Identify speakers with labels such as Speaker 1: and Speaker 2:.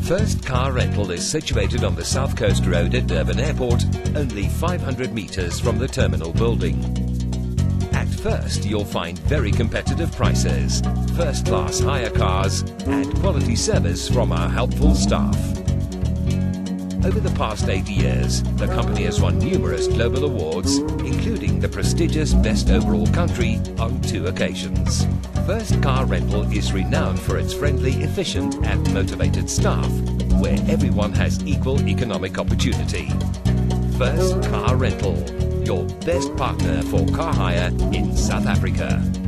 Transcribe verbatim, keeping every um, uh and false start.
Speaker 1: First Car Rental is situated on the South Coast Road at Durban Airport, only five hundred metres from the terminal building. At First, you'll find very competitive prices, first-class hire cars and quality service from our helpful staff. Over the past eight years, the company has won numerous global awards, including the prestigious Best Overall Country on two occasions. First Car Rental is renowned for its friendly, efficient and motivated staff, where everyone has equal economic opportunity. First Car Rental, your best partner for car hire in South Africa.